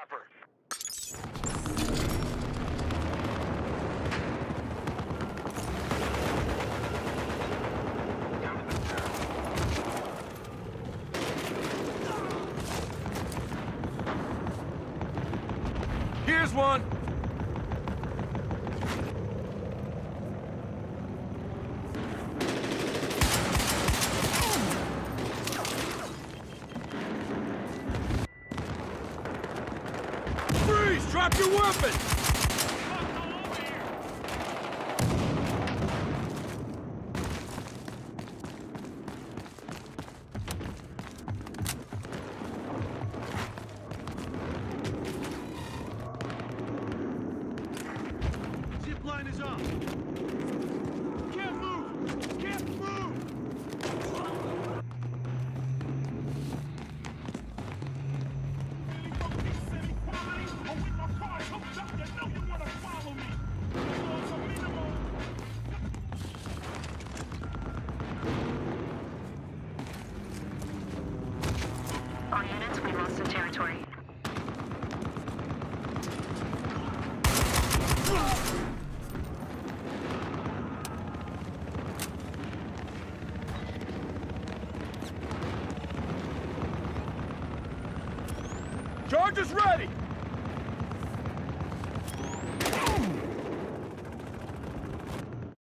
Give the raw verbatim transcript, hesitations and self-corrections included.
cover. Here's one. Freeze! Drop your weapon! Zip line is up. Can't move! Can't move! All units, we lost the territory. Charge is ready!